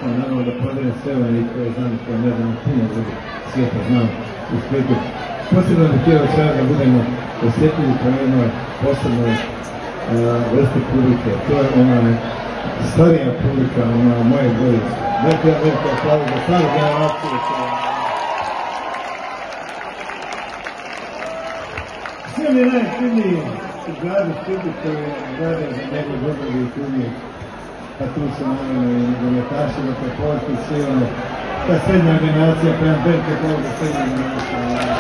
naravno da pozdravim sve one koje znam, koje ne znam, puno ljudi svijeta znam u Splitu. Posebno bih htio sada da budemo osjetljivi prema jednoj posebnoj vrsti publike. To je ona starija publika, ona moje boje. Velika hvala za staru generaciju. Sve mi najfilniji u gradu Splitu koji rade za njegov dobrovi i filmi, pa tu su naravno i nogometaši, dakle povrti svi ono, ta srednja generacija, prema velike hvala za srednja generacija.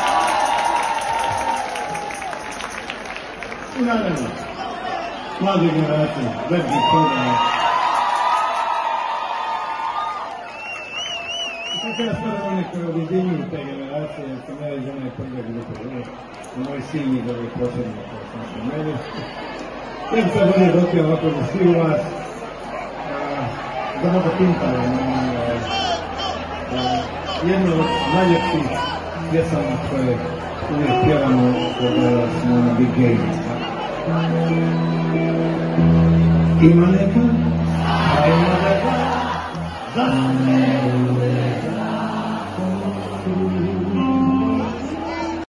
I naravno, mlade generacije, veliki hvala. Tako ja stvarno one koje objedinjuju te generacije, jer sam ja iz one prve grupe, moj sin je dobro posebno kao sam se meni. Ja bi sad ovdje dotio ovako za svi u vas, da mogu pintali jedno od najljepših pjesama koje uvijek pjevamo kada smo na Big Game. Ima neka, a ima neka, za ne uvijek.